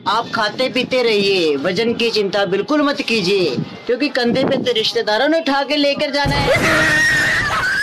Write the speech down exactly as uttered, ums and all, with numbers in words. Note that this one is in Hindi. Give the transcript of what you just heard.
आप खाते पीते रहिए, वजन की चिंता बिल्कुल मत कीजिए, क्योंकि कंधे पे तो रिश्तेदारों ने उठा के लेकर जाना है।